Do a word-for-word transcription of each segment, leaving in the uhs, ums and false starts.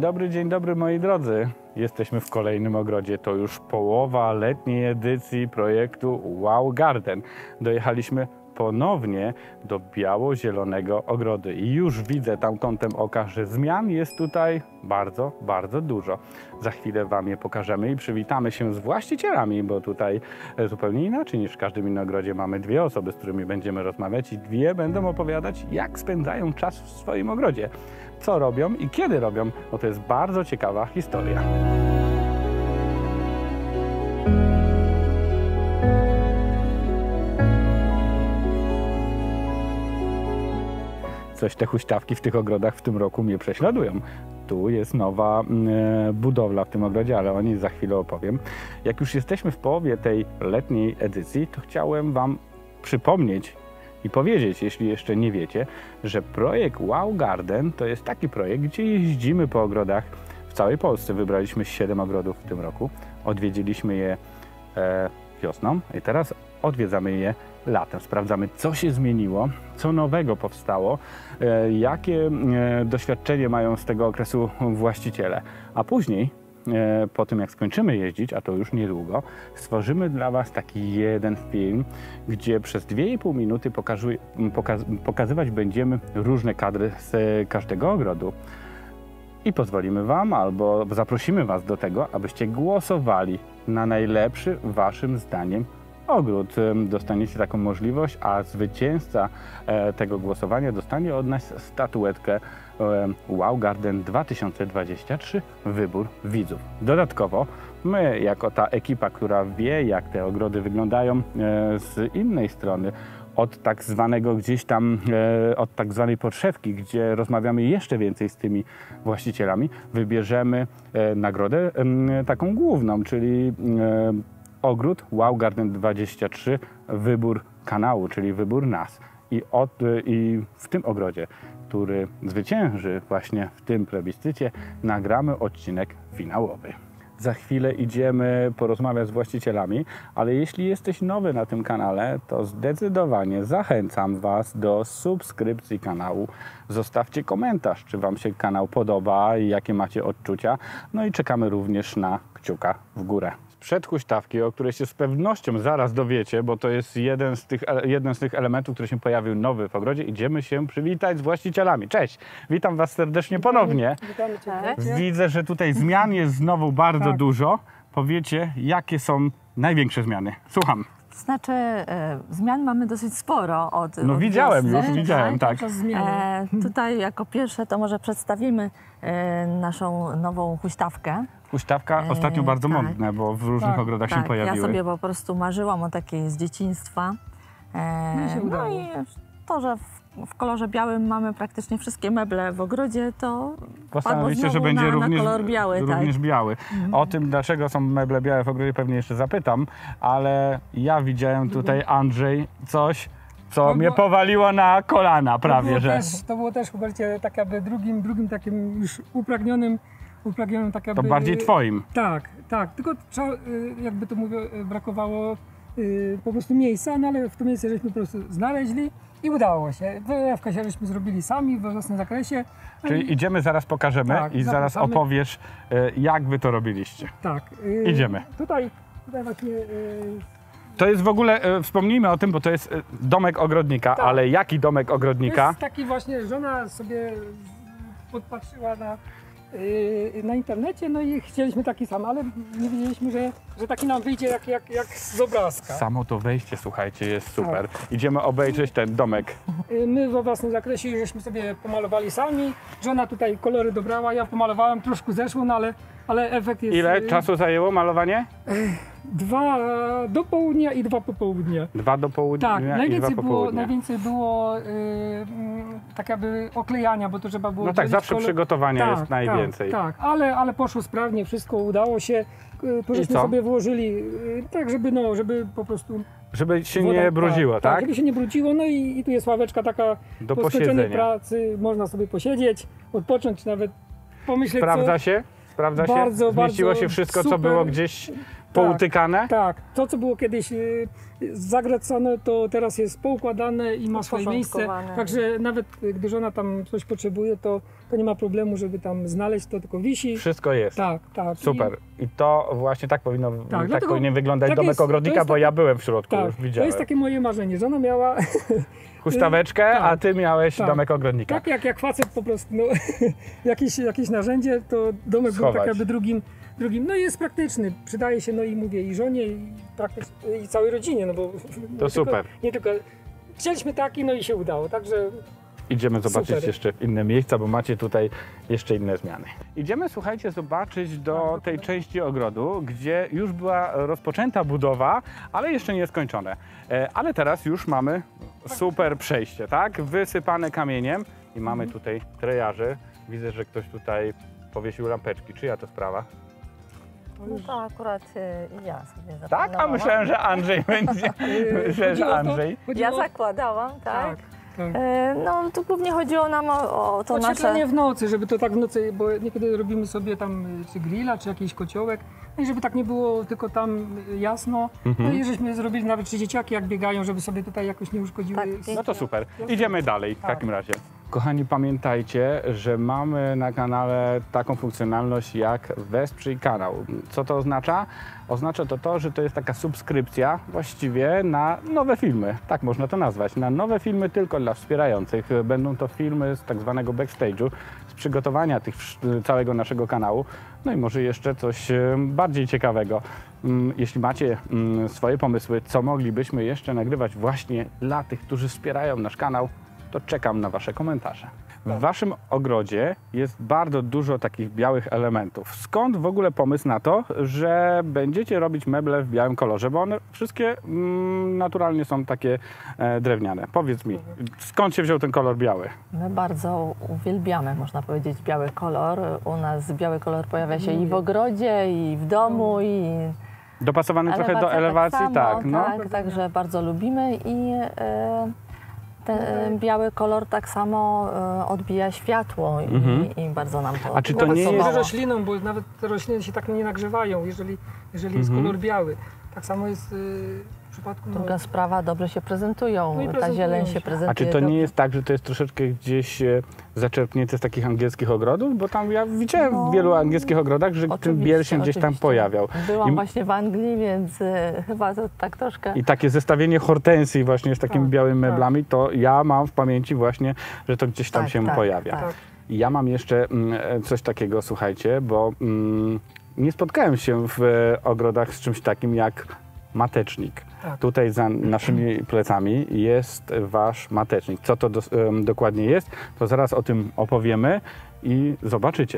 dobry, dzień dobry moi drodzy. Jesteśmy w kolejnym ogrodzie. To już połowa letniej edycji projektu Wow Garden. Dojechaliśmy ponownie do biało-zielonego ogrodu i już widzę tam kątem oka, że zmian jest tutaj bardzo, bardzo dużo. Za chwilę Wam je pokażemy i przywitamy się z właścicielami, bo tutaj zupełnie inaczej niż w każdym innym ogrodzie mamy dwie osoby, z którymi będziemy rozmawiać i dwie będą opowiadać, jak spędzają czas w swoim ogrodzie, co robią i kiedy robią, bo to jest bardzo ciekawa historia. Coś te huśtawki w tych ogrodach w tym roku mnie prześladują. Tu jest nowa e, budowla w tym ogrodzie, ale o niej za chwilę opowiem. Jak już jesteśmy w połowie tej letniej edycji, to chciałem Wam przypomnieć i powiedzieć, jeśli jeszcze nie wiecie, że projekt Wow Garden to jest taki projekt, gdzie jeździmy po ogrodach w całej Polsce. Wybraliśmy siedem ogrodów w tym roku. Odwiedziliśmy je e, wiosną i teraz odwiedzamy je latem. Sprawdzamy, co się zmieniło, co nowego powstało, e, jakie e, doświadczenie mają z tego okresu właściciele. A później, e, po tym jak skończymy jeździć, a to już niedługo, stworzymy dla Was taki jeden film, gdzie przez dwie i pół minuty pokażu, pokaz, pokazywać będziemy różne kadry z każdego ogrodu. I pozwolimy Wam, albo zaprosimy Was do tego, abyście głosowali na najlepszy Waszym zdaniem ogród. Dostaniecie taką możliwość, a zwycięzca tego głosowania dostanie od nas statuetkę Wow Garden dwa tysiące dwadzieścia trzy Wybór Widzów. Dodatkowo my, jako ta ekipa, która wie, jak te ogrody wyglądają z innej strony, od tak zwanego gdzieś tam, od tak zwanej podszewki, gdzie rozmawiamy jeszcze więcej z tymi właścicielami, wybierzemy nagrodę taką główną, czyli ogród Wow Garden dwadzieścia trzy Wybór kanału, czyli wybór nas. I, od, I w tym ogrodzie, który zwycięży właśnie w tym plebiscycie, nagramy odcinek finałowy. Za chwilę idziemy porozmawiać z właścicielami, ale jeśli jesteś nowy na tym kanale, to zdecydowanie zachęcam Was do subskrypcji kanału. Zostawcie komentarz, czy Wam się kanał podoba i jakie macie odczucia. No i czekamy również na kciuka w górę. Sprzęt huśtawki, o której się z pewnością zaraz dowiecie, bo to jest jeden z tych, jeden z tych elementów, który się pojawił nowy w ogrodzie. Idziemy się przywitać z właścicielami. Cześć! Witam Was serdecznie ponownie. Witamy Cię. Widzę, że tutaj zmian jest znowu bardzo tak. dużo. Powiecie, jakie są największe zmiany? Słucham. Znaczy, e, zmian mamy dosyć sporo od No od widziałem wiosny. już, widziałem, tak. E, tutaj jako pierwsze to może przedstawimy e, naszą nową huśtawkę. Huśtawka ostatnio e, bardzo tak. modne, bo w różnych tak, ogrodach tak. się pojawiły. Ja sobie po prostu marzyłam o takiej z dzieciństwa. E, no, się no i to, że w, w kolorze białym mamy praktycznie wszystkie meble w ogrodzie, to postanowiliście, że będzie na, również, na kolor biały. również tak. biały. Mhm. O tym, dlaczego są meble białe w ogrodzie, pewnie jeszcze zapytam, ale ja widziałem tutaj, Andrzej, coś, co to mnie było, powaliło na kolana prawie, to że... Też, to było też, Hubercie, tak jakby drugim, drugim takim już upragnionym, upragnionym tak jakby... To bardziej twoim. Tak, tak, tylko trzeba, jakby to mówię, brakowało po prostu miejsca, no ale w to miejsce żeśmy po prostu znaleźli i udało się. Wylewkę żeśmy zrobili sami we własnym zakresie. Czyli idziemy, zaraz pokażemy tak, i zaraz zapraszamy. opowiesz, jak wy to robiliście. Tak. Idziemy. Tutaj, tutaj właśnie... To jest w ogóle, e, wspomnijmy o tym, bo to jest e, domek ogrodnika, tak. Ale jaki domek ogrodnika? To jest taki właśnie, żona sobie podpatrzyła na, yy, na internecie, no i chcieliśmy taki sam, ale nie wiedzieliśmy, że, że taki nam wyjdzie jak, jak, jak z obrazka. Samo to wejście, słuchajcie, jest super. Tak. Idziemy obejrzeć ten domek. Yy, my we własnym zakresie żeśmy sobie pomalowali sami, żona tutaj kolory dobrała, ja pomalowałem, troszkę zeszło, no ale, ale efekt jest... Ile yy, czasu zajęło malowanie? Yy, Dwa do południa i dwa po południu. Dwa do południa tak, i najwięcej dwa po było, południu. najwięcej było yy, tak jakby oklejania, bo to trzeba było... No tak, zawsze kolor... przygotowania tak, jest najwięcej. Tak, tak, ale, ale poszło sprawnie, wszystko udało się. To żeśmy sobie włożyli yy, tak, żeby no, żeby po prostu... Żeby się woda, nie brudziło, tak? Tak, żeby się nie brudziło, no i, i tu jest ławeczka taka do po skończonej posiedzenia. pracy, można sobie posiedzieć, odpocząć, nawet pomyśleć. Sprawdza co... się? Sprawdza bardzo, się? Zmieściło bardzo się wszystko, super. co było gdzieś poutykane? Tak, tak, to co było kiedyś y, zagracane, to teraz jest poukładane i ma swoje miejsce. Także nawet gdy żona tam coś potrzebuje, to to nie ma problemu, żeby tam znaleźć, to tylko wisi. Wszystko jest. Tak, tak. Super. I to właśnie tak powinno tak, dlatego powinien wyglądać tak domek jest- ogrodnika, to jest bo tak- ja byłem w środku, Tak, już to widziałem. jest takie moje marzenie, że ona miała Huśtaweczkę, tak. a ty miałeś Tak. domek ogrodnika. tak jak, jak facet po prostu, no, jakieś, jakieś narzędzie, to domek był Schować. tak jakby drugim, drugim, no i jest praktyczny, przydaje się, no i mówię, i żonie, i, praktycz- i całej rodzinie, no bo... To nie super. Tylko, nie tylko, chcieliśmy taki, no i się udało, także... Idziemy zobaczyć Super. jeszcze inne miejsca, bo macie tutaj jeszcze inne zmiany. Idziemy, słuchajcie, zobaczyć do tej części ogrodu, gdzie już była rozpoczęta budowa, ale jeszcze nie skończone. E, Ale teraz już mamy super przejście, tak? Wysypane kamieniem i mamy tutaj trejarzy. Widzę, że ktoś tutaj powiesił lampeczki. Czyja to sprawa? No to akurat y, ja sobie Tak? A zaplanowałam. myślałem, że Andrzej będzie. Myślałem, Chodziło że o to- Andrzej. chodziło Ja o- zakładałam, tak? Tak, tak. E, No tu głównie chodziło nam o, o to Oświetlenie nasze... w nocy, żeby to tak w nocy, bo niekiedy robimy sobie tam y, czy grilla, czy jakiś kociołek, no i żeby tak nie było tylko tam y, jasno. Mhm. No i żeśmy zrobili nawet, czy dzieciaki jak biegają, żeby sobie tutaj jakoś nie uszkodziły. Tak, s- No to super. Idziemy dalej w Tak. takim razie. Kochani, pamiętajcie, że mamy na kanale taką funkcjonalność jak wesprzyj kanał. Co to oznacza? Oznacza to to, że to jest taka subskrypcja właściwie na nowe filmy. Tak można to nazwać. Na nowe filmy tylko dla wspierających. Będą to filmy z tak zwanego backstage'u, z przygotowania tych, wsz- całego naszego kanału. No i może jeszcze coś e, bardziej ciekawego. Mm, Jeśli macie mm, swoje pomysły, co moglibyśmy jeszcze nagrywać właśnie dla tych, którzy wspierają nasz kanał, to czekam na Wasze komentarze. W Waszym ogrodzie jest bardzo dużo takich białych elementów. Skąd w ogóle pomysł na to, że będziecie robić meble w białym kolorze? Bo one wszystkie mm, naturalnie są takie e, drewniane. Powiedz mi, skąd się wziął ten kolor biały? My bardzo uwielbiamy, można powiedzieć, biały kolor. U nas biały kolor pojawia się i w ogrodzie, i w domu, i Dopasowany trochę do elewacja elewacji, tak, tak. samo, no. tak, także bardzo lubimy i e, ten biały kolor tak samo e, odbija światło i, Mhm. i bardzo nam to A czy to nie Nawet jest- z rośliną, bo nawet te rośliny się tak nie nagrzewają, jeżeli, jeżeli jest Mhm. kolor biały. Tak samo jest y, w przypadku... No, Druga sprawa, dobrze się prezentują, No i ta prezentują zieleń się się. prezentuje A czy to nie dobrze. jest tak, że to jest troszeczkę gdzieś e, zaczerpnięte z takich angielskich ogrodów? Bo tam ja widziałem No, w wielu angielskich ogrodach, że ten Oczywiście, biel się gdzieś tam oczywiście. pojawiał. Byłam I- właśnie w Anglii, więc e, chyba to tak troszkę... I takie zestawienie hortensji właśnie z takimi Tak, białymi tak. meblami, to ja mam w pamięci właśnie, że to gdzieś tam Tak, się tak, pojawia. tak. I ja mam jeszcze mm, coś takiego, słuchajcie, bo mm, nie spotkałem się w e, ogrodach z czymś takim jak matecznik. Tak. Tutaj za naszymi plecami jest wasz matecznik. Co to dos- em, dokładnie jest, to zaraz o tym opowiemy i zobaczycie.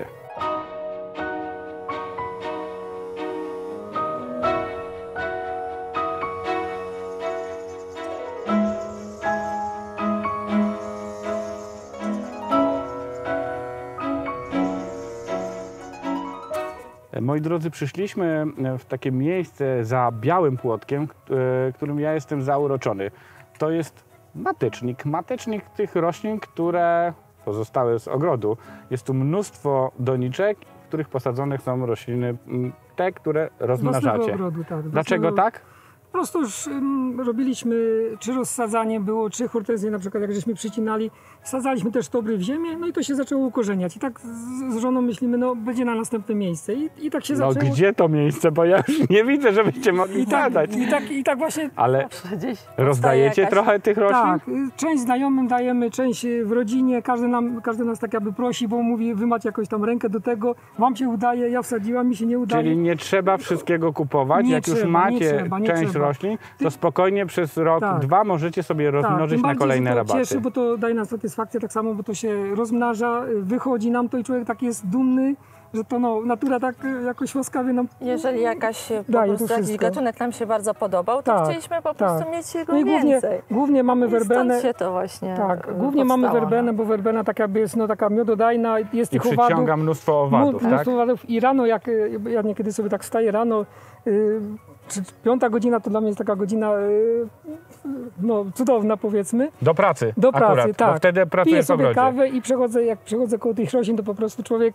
Moi drodzy, przyszliśmy w takie miejsce za białym płotkiem, k- e, którym ja jestem zauroczony. To jest matecznik. Matecznik tych roślin, które pozostały z ogrodu. Jest tu mnóstwo doniczek, w których posadzone są rośliny, m, te, które własnego rozmnażacie. ogrodu, tak. Dlaczego własnego- tak? Po prostu już ym, robiliśmy, czy rozsadzanie było, czy hortensje na przykład, jak żeśmy przycinali, wsadzaliśmy też tobry w ziemię, no i to się zaczęło ukorzeniać. I tak z, z żoną myślimy, no będzie na następne miejsce. I, i tak się No zaczęło. gdzie to miejsce? Bo ja już nie widzę, żebyście mogli I tak, zadać. i, tak, I tak właśnie, Ale Gdzieś rozdajecie jakaś... trochę tych roślin? tak, y, część znajomym dajemy, część y, w rodzinie, każdy, nam, każdy nas tak jakby prosi, bo mówi, wy macie jakąś tam rękę do tego, wam się udaje, ja wsadziłam, mi się nie udaje. Czyli nie trzeba wszystkiego kupować. Nie Jak już trzeba, macie nie trzeba, nie część trzeba. roślin, to spokojnie przez rok, Tak. dwa możecie sobie rozmnożyć tym na bardziej, kolejne że to rabaty. cieszy, bo to daje nam satysfakcję tak samo, bo to się rozmnaża, y, wychodzi nam to i człowiek tak jest dumny, że to no, natura tak y, jakoś łaskawie nam... Jeżeli jakaś, po Daje to prostu jakiś wszystko. gatunek nam się bardzo podobał, to Tak, chcieliśmy po prostu tak. mieć jego No i głównie, więcej. głównie mamy I stąd werbenę. się to właśnie Tak, e, głównie mamy powstało, werbenę, no. bo werbena tak jakby jest no, taka miododajna, jest I tych owadów. przyciąga mnóstwo owadów, Mnóstwo tak? owadów. I rano, jak y, ja niekiedy sobie tak wstaję rano, y, czy piąta godzina to dla mnie jest taka godzina y, no, cudowna powiedzmy. Do pracy Do pracy, akurat, tak. bo wtedy Piję pracujesz w sobie ogrodzie. kawę i przechodzę, jak przechodzę koło tych roślin, to po prostu człowiek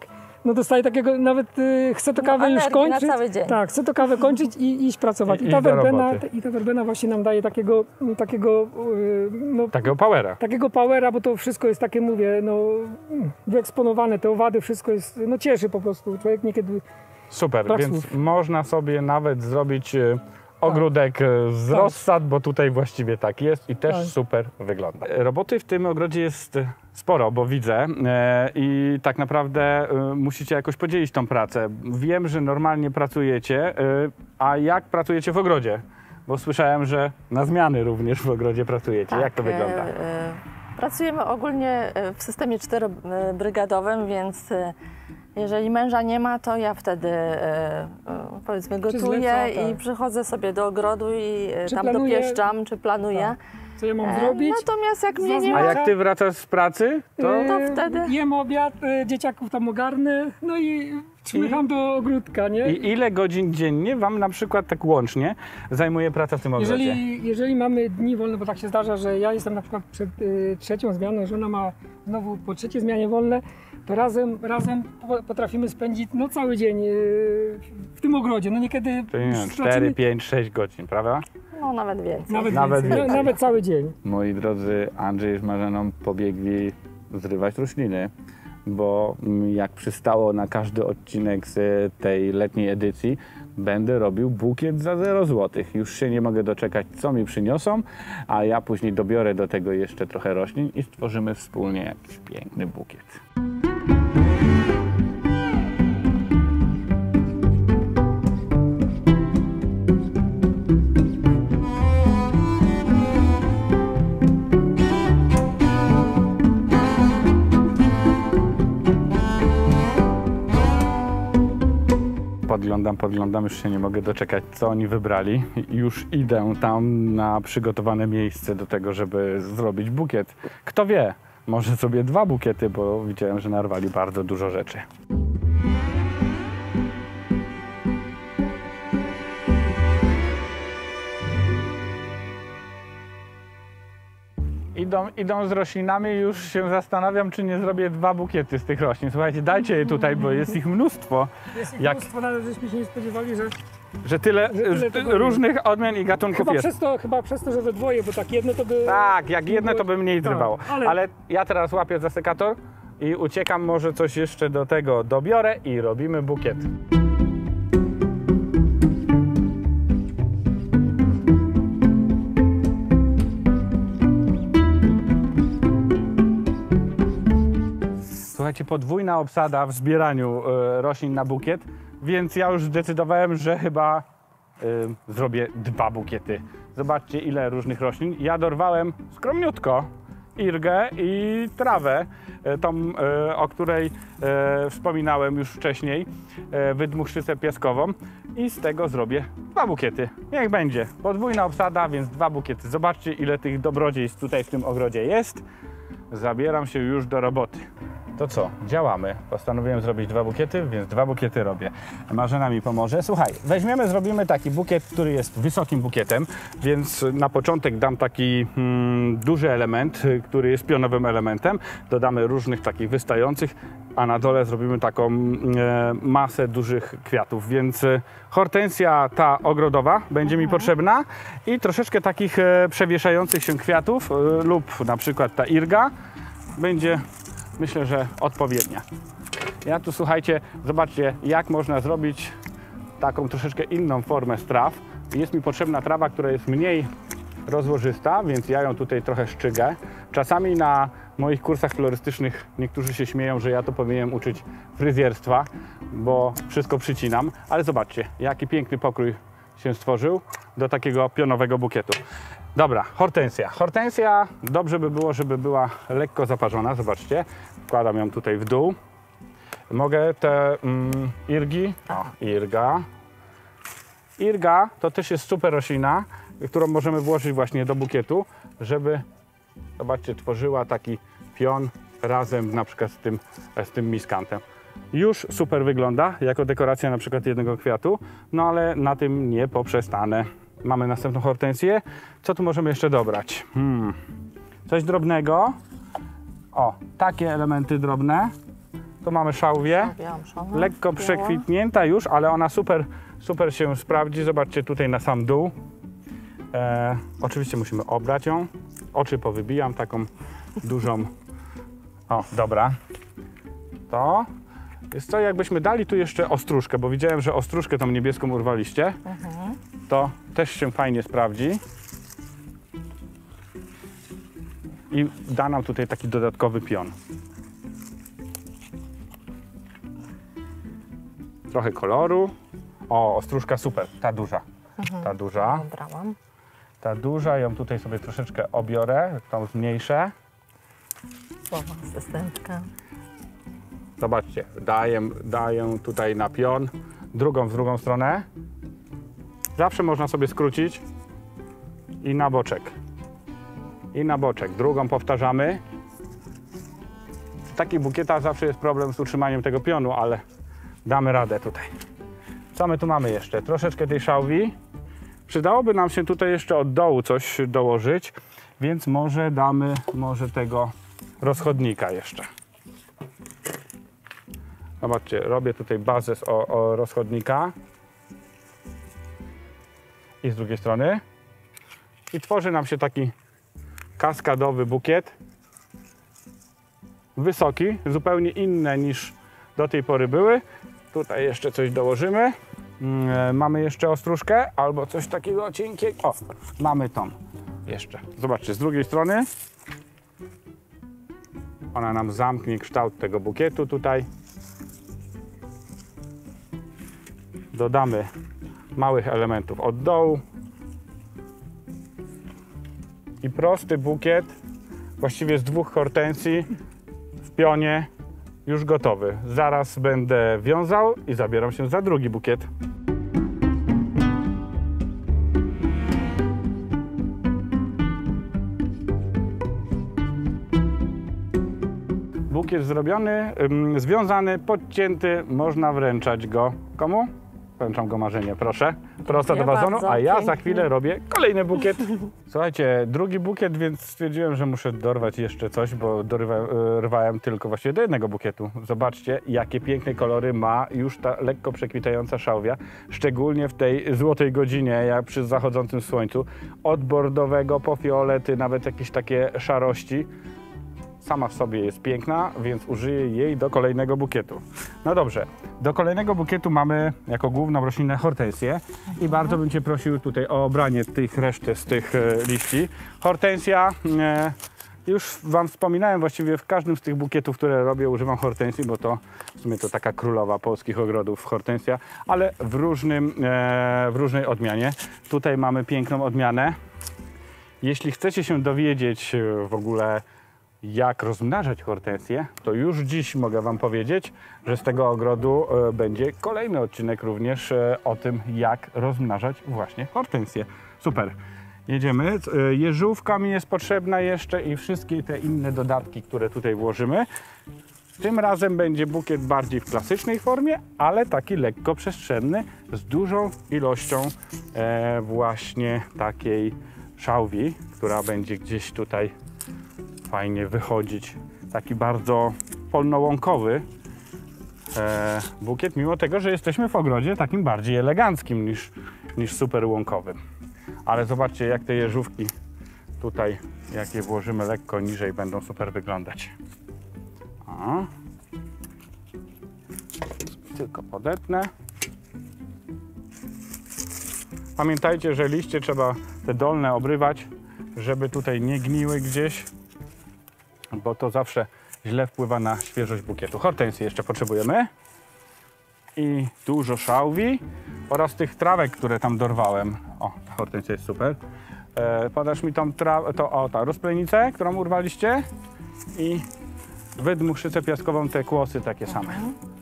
no dostaje takiego, nawet y, chce to kawę No, już energii na kończyć. cały dzień. Tak, chce to kawę kończyć i iść pracować. I- I, i ta do werbena, roboty. I ta werbena właśnie nam daje takiego, takiego, y, no, Takiego powera. takiego powera, bo to wszystko jest takie, mówię, no, wyeksponowane, te owady, wszystko jest, no cieszy po prostu. Człowiek niekiedy... Super, Brak więc słów. można sobie nawet zrobić e, ogródek e, z Tak. rozsad, bo tutaj właściwie tak jest i też Tak. super wygląda. E, Roboty w tym ogrodzie jest e, sporo, bo widzę e, i tak naprawdę e, musicie jakoś podzielić tą pracę. Wiem, że normalnie pracujecie, e, a jak pracujecie w ogrodzie? Bo słyszałem, że na zmiany również w ogrodzie pracujecie. Jak to e, wygląda? e, Pracujemy ogólnie e, w systemie czterobrygadowym, więc e, jeżeli męża nie ma, to ja wtedy e, e, powiedzmy gotuję zleca, tak. i przychodzę sobie do ogrodu i e, Czy tam planuje- dopieszczam, czy planuję. Tak. Co ja mam E, zrobić? Natomiast jak mnie Zazna- nie A ma, jak ty wracasz z pracy, to E, to wtedy- Jem obiad, e, dzieciaków tam ogarnę, no i czmycham do ogródka, nie? i ile godzin dziennie wam na przykład tak łącznie zajmuje praca w tym ogrodzie? Jeżeli, jeżeli mamy dni wolne, bo tak się zdarza, że ja jestem na przykład przed y, trzecią zmianą, żona ma znowu po trzeciej zmianie wolne, to razem, razem po- potrafimy spędzić no, cały dzień y, w tym ogrodzie. No niekiedy Czyli nie wiem, stracimy- cztery, pięć, sześć godzin, prawda? no nawet więcej. Nawet, Nawet więcej, więcej. no, nawet cały dzień. Moi drodzy, Andrzej z Marzeną pobiegli zrywać rośliny, bo mm, jak przystało na każdy odcinek z tej letniej edycji, będę robił bukiet za zero złotych. Już się nie mogę doczekać, co mi przyniosą, a ja później dobiorę do tego jeszcze trochę roślin i stworzymy wspólnie jakiś piękny bukiet. Podglądam, podglądam, już się nie mogę doczekać, co oni wybrali. Już idę tam na przygotowane miejsce do tego, żeby zrobić bukiet. Kto wie, może sobie dwa bukiety, bo widziałem, że narwali bardzo dużo rzeczy. Idą, idą z roślinami, już się zastanawiam, czy nie zrobię dwa bukiety z tych roślin. Słuchajcie, dajcie je tutaj, bo jest ich mnóstwo. Jest ich Jak- mnóstwo, nawet żeśmy się nie spodziewali, że Że tyle, Że tyle że tego różnych odmian i gatunków chyba jest. przez, to, chyba przez to, że we dwoje, bo tak jedno to by... Tak, jak jedne to by mniej Tak, trwało. Ale... ale- ja teraz łapię za sekator i uciekam, może coś jeszcze do tego dobiorę i robimy bukiet. Słuchajcie, podwójna obsada w zbieraniu e, roślin na bukiet, więc ja już zdecydowałem, że chyba e, zrobię dwa bukiety. Zobaczcie, ile różnych roślin. Ja dorwałem skromniutko irgę i trawę, e, tą, e, o której e, wspominałem już wcześniej, e, wydmuchszycę piaskową, i z tego zrobię dwa bukiety. Niech będzie. Podwójna obsada, więc dwa bukiety. Zobaczcie, ile tych dobrodziejstw tutaj w tym ogrodzie jest. Zabieram się już do roboty. To co? Działamy. Postanowiłem zrobić dwa bukiety, więc dwa bukiety robię. Marzena mi pomoże. Słuchaj, weźmiemy, zrobimy taki bukiet, który jest wysokim bukietem, więc na początek dam taki mm, duży element, y, który jest pionowym elementem. Dodamy różnych takich wystających, a na dole zrobimy taką mm, e, masę dużych kwiatów, więc y, hortensja ta ogrodowa będzie mi potrzebna i troszeczkę takich e, przewieszających się kwiatów y, lub na przykład ta irga będzie, myślę, że odpowiednia. Ja tu, słuchajcie, zobaczcie, jak można zrobić taką troszeczkę inną formę z traw. Jest mi potrzebna trawa, która jest mniej rozłożysta, więc ja ją tutaj trochę szczygę. Czasami na moich kursach florystycznych niektórzy się śmieją, że ja to powinienem uczyć fryzjerstwa, bo wszystko przycinam, ale zobaczcie, jaki piękny pokrój się stworzył do takiego pionowego bukietu. Dobra, hortensja. Hortensja dobrze by było, żeby była lekko zaparzona. Zobaczcie, wkładam ją tutaj w dół. Mogę te mm, irgi, o, irga. Irga to też jest super roślina, którą możemy włożyć właśnie do bukietu, żeby, zobaczcie, tworzyła taki pion razem na przykład z tym, z tym miskantem. Już super wygląda jako dekoracja na przykład jednego kwiatu, no ale na tym nie poprzestanę. Mamy następną hortensję. Co tu możemy jeszcze dobrać? Hmm. Coś drobnego. O, takie elementy drobne. Tu mamy szałwię, Szałwia, lekko biała. przekwitnięta już, ale ona super, super się sprawdzi. Zobaczcie tutaj na sam dół. E, oczywiście musimy obrać ją. Oczy powybijam taką dużą. O, dobra. To jest to, jakbyśmy dali tu jeszcze ostróżkę, bo widziałem, że ostróżkę tą niebieską urwaliście. Mhm. To też się fajnie sprawdzi. I da nam tutaj taki dodatkowy pion. Trochę koloru. O, ostróżka super, ta duża. Mhm. Ta duża. Obrałam. Ta duża, ją tutaj sobie troszeczkę obiorę, tą zmniejszę. Słowa asystentka. Zobaczcie, daję, daję tutaj na pion, drugą w drugą stronę. Zawsze można sobie skrócić i na boczek. I na boczek. Drugą powtarzamy. W takich bukietach zawsze jest problem z utrzymaniem tego pionu, ale damy radę tutaj. Co my tu mamy jeszcze? Troszeczkę tej szałwi. Przydałoby nam się tutaj jeszcze od dołu coś dołożyć, więc może damy może tego rozchodnika jeszcze. Zobaczcie, robię tutaj bazę z o, o rozchodnika i z drugiej strony i tworzy nam się taki kaskadowy bukiet, wysoki, zupełnie inny niż do tej pory były. Tutaj jeszcze coś dołożymy. Yy, mamy jeszcze ostróżkę albo coś takiego cienkiego. O, mamy tą jeszcze. Zobaczcie, z drugiej strony ona nam zamknie kształt tego bukietu tutaj. Dodamy małych elementów od dołu i prosty bukiet, właściwie z dwóch hortensji w pionie już gotowy. Zaraz będę wiązał i zabieram się za drugi bukiet. Bukiet zrobiony, ym, związany, podcięty, można wręczać go komu? Wręczam go Marzenie, proszę. Prosto do wazonu, bardzo, a ja pięknie. za chwilę robię kolejny bukiet. Słuchajcie, drugi bukiet, więc stwierdziłem, że muszę dorwać jeszcze coś, bo dorwałem tylko właściwie do jednego bukietu. Zobaczcie, jakie piękne kolory ma już ta lekko przekwitająca szałwia, szczególnie w tej złotej godzinie, jak przy zachodzącym słońcu. Od bordowego po fiolety, nawet jakieś takie szarości. Sama w sobie jest piękna, więc użyję jej do kolejnego bukietu. No dobrze, do kolejnego bukietu mamy jako główną roślinę hortensję i bardzo bym Cię prosił tutaj o obranie tych reszty z tych e, liści. Hortensja, e, już Wam wspominałem, właściwie w każdym z tych bukietów, które robię, używam hortensji, bo to w sumie to taka królowa polskich ogrodów hortensja, ale w, różnym, e, w różnej odmianie. Tutaj mamy piękną odmianę. Jeśli chcecie się dowiedzieć w ogóle, jak rozmnażać hortensję, to już dziś mogę Wam powiedzieć, że z tego ogrodu e, będzie kolejny odcinek również e, o tym, jak rozmnażać właśnie hortensję. Super. Jedziemy. E, jeżówka mi jest potrzebna jeszcze i wszystkie te inne dodatki, które tutaj włożymy. Tym razem będzie bukiet bardziej w klasycznej formie, ale taki lekko przestrzenny, z dużą ilością e, właśnie takiej szałwi, która będzie gdzieś tutaj fajnie wychodzić. Taki bardzo polnołąkowy e, bukiet, mimo tego, że jesteśmy w ogrodzie takim bardziej eleganckim niż, niż super łąkowym. Ale zobaczcie, jak te jeżówki tutaj, jak je włożymy lekko niżej, będą super wyglądać. O. Tylko podetnę. Pamiętajcie, że liście trzeba te dolne obrywać, żeby tutaj nie gniły gdzieś, bo to zawsze źle wpływa na świeżość bukietu. Hortensji jeszcze potrzebujemy i dużo szałwi oraz tych trawek, które tam dorwałem. O, ta hortensja jest super. E, podasz mi tą trawę, to o, ta rozplenicę, którą urwaliście i wydmuchszycę piaskową, te kłosy takie same.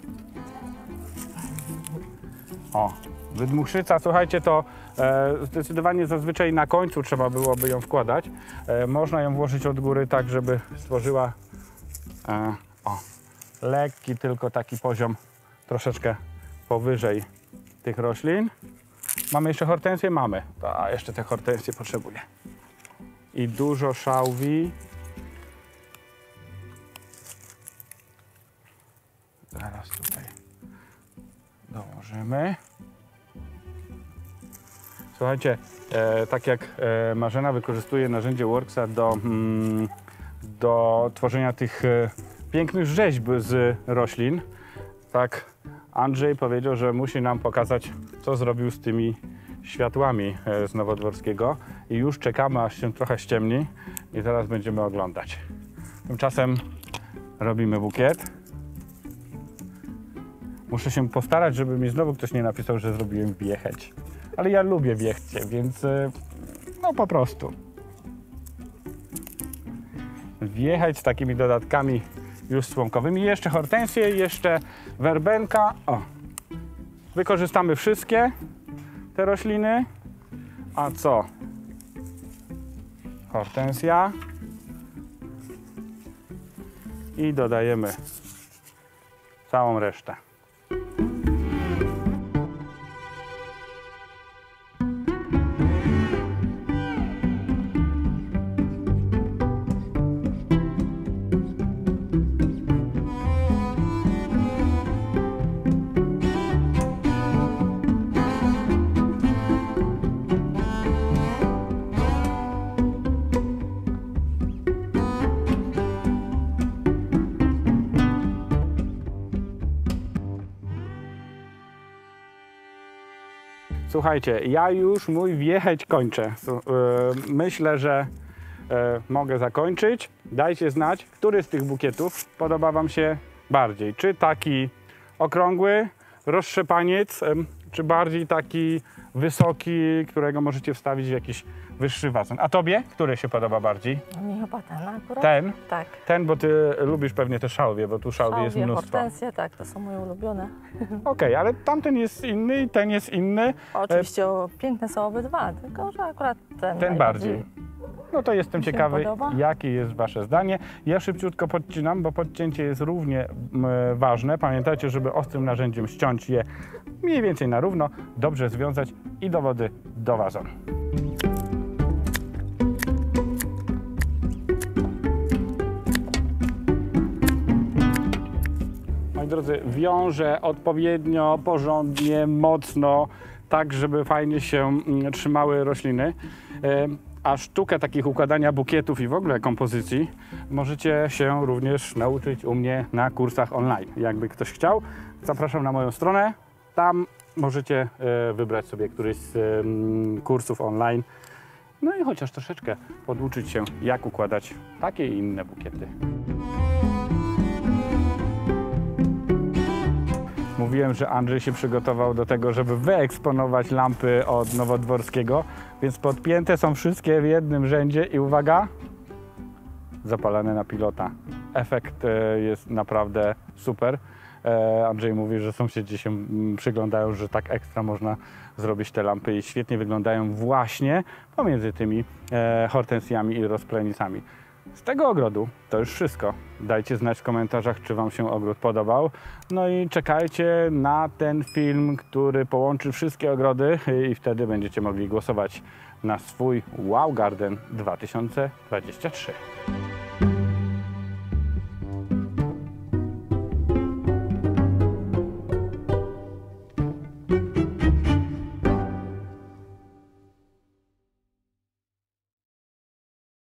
O, wydmuchszyca, słuchajcie, to e, zdecydowanie zazwyczaj na końcu trzeba byłoby ją wkładać. E, można ją włożyć od góry tak, żeby stworzyła e, o, lekki tylko taki poziom troszeczkę powyżej tych roślin. Mamy jeszcze hortensję? Mamy. A jeszcze te hortensje potrzebuję. I dużo szałwi. Mamy. Słuchajcie, e, tak jak e, Marzena wykorzystuje narzędzie Worksa do, mm, do tworzenia tych e, pięknych rzeźb z roślin, tak Andrzej powiedział, że musi nam pokazać, co zrobił z tymi światłami e, z Nowodworskiego i już czekamy, aż się trochę ściemni i zaraz będziemy oglądać. Tymczasem robimy bukiet. Muszę się postarać, żeby mi znowu ktoś nie napisał, że zrobiłem wiecheć. Ale ja lubię wiechcie, więc no po prostu. Wiechać z takimi dodatkami już słomkowymi. Jeszcze hortensje, jeszcze werbenka. O. Wykorzystamy wszystkie te rośliny. A co? Hortensja. I dodajemy całą resztę. Słuchajcie, ja już mój wiecheć kończę. Myślę, że mogę zakończyć. Dajcie znać, który z tych bukietów podoba Wam się bardziej. Czy taki okrągły roztrzepaniec, czy bardziej taki wysoki, którego możecie wstawić w jakiś wyższy wazon. A Tobie, który się podoba bardziej? Mi chyba ten akurat. Ten? Tak. Ten, bo Ty lubisz pewnie te szałwie, bo tu szałwie jest mnóstwo. Hortensje, tak, to są moje ulubione. Okej, okay, ale tamten jest inny i ten jest inny. Oczywiście e... piękne są obydwa, tylko że akurat ten Ten bardziej. No to jestem ciekawy, podoba. jakie jest Wasze zdanie. Ja szybciutko podcinam, bo podcięcie jest równie ważne. Pamiętajcie, żeby ostrym narzędziem ściąć je mniej więcej na równo, dobrze związać i do wody do wazonu. Moi drodzy, wiążę odpowiednio, porządnie, mocno, tak żeby fajnie się trzymały rośliny. A sztukę takich układania bukietów i w ogóle kompozycji możecie się również nauczyć u mnie na kursach online. Jakby ktoś chciał, zapraszam na moją stronę. Tam możecie wybrać sobie któryś z kursów online. No i chociaż troszeczkę poduczyć się, jak układać takie i inne bukiety. Mówiłem, że Andrzej się przygotował do tego, żeby wyeksponować lampy od Nowodworskiego, więc podpięte są wszystkie w jednym rzędzie i uwaga, zapalane na pilota. Efekt jest naprawdę super. Andrzej mówi, że sąsiedzi się przyglądają, że tak ekstra można zrobić te lampy i świetnie wyglądają właśnie pomiędzy tymi hortensjami i rozplenicami. Z tego ogrodu to już wszystko. Dajcie znać w komentarzach, czy Wam się ogród podobał. No i czekajcie na ten film, który połączy wszystkie ogrody i wtedy będziecie mogli głosować na swój Wow Garden dwa tysiące dwudziesty trzeci.